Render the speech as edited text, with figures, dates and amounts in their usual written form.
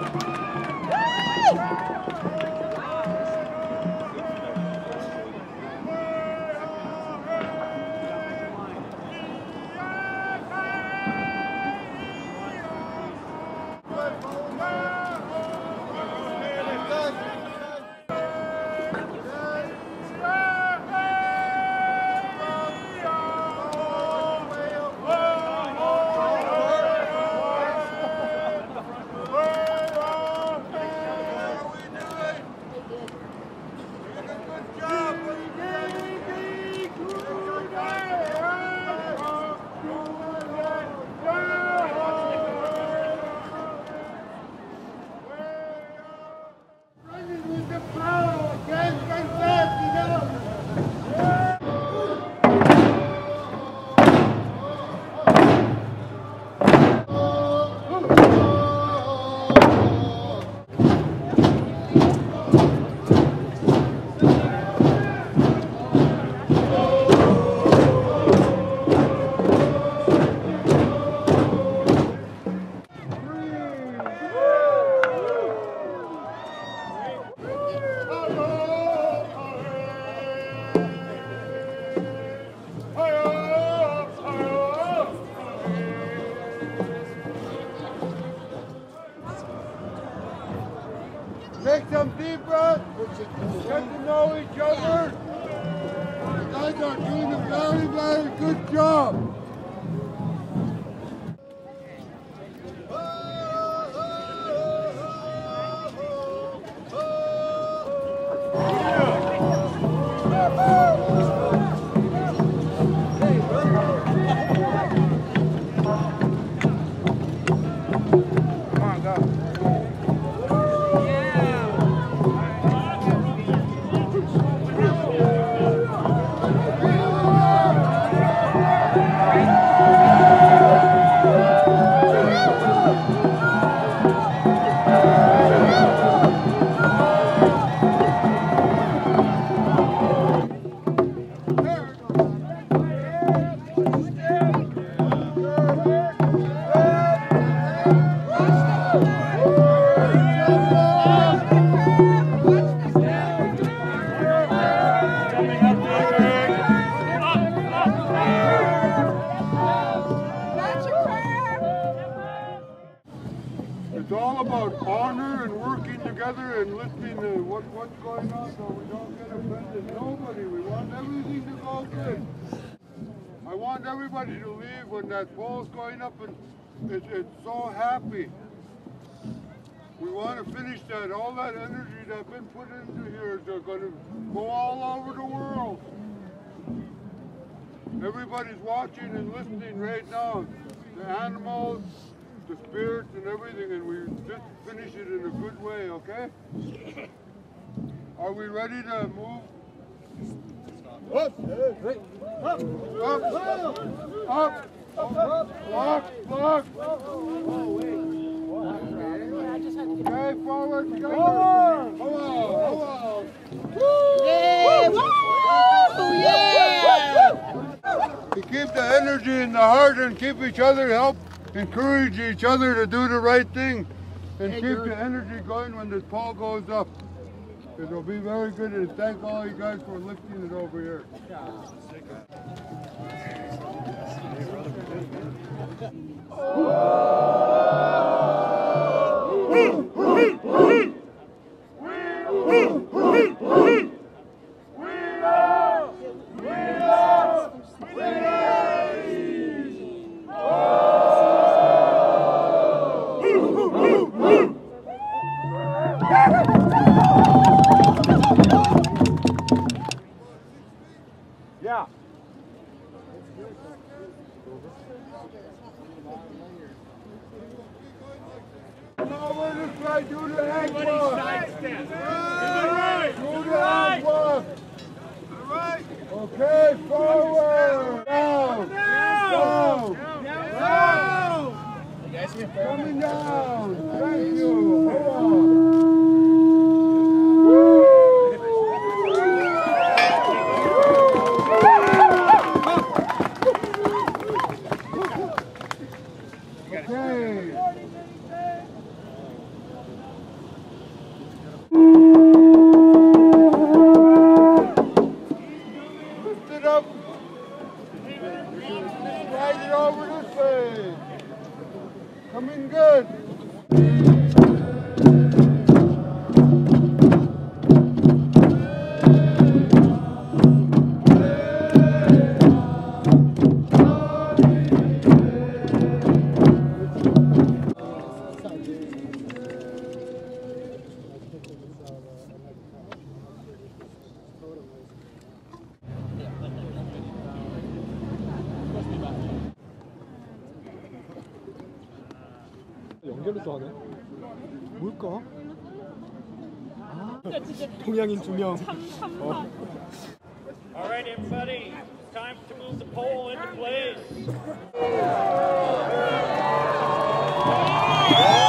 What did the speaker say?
Take some deep breaths, get to know each other. You guys are doing a very, very good job. It's all about honor and working together and listening to what's going on so we don't get offended. Nobody. We want everything to go good. I want everybody to leave when that pole's going up and it's so happy. We want to finish that. All that energy that's been put into here is going to go all over the world. Everybody's watching and listening right now. The animals, the spirits and everything, and we just finish it in a good way, okay? Are we ready to move? Up! Up! Up! Up! Block! Okay, forward together! Come on! Yeah! Woo! Yeah! To keep the energy in the heart and keep each other help. Encourage each other to do the right thing and keep the energy going when the pole goes up. It'll be very good, and thank all you guys for lifting it over here. Yeah. Over this way, do the hand walk. Side step. Do the hand walk. Okay, forward. Down. Down. Coming down. Thank you. Hold on. Coming good. 연결해서 하네. 뭘까? 아, 동양인 2명. All right, everybody, it's time to move the pole into place.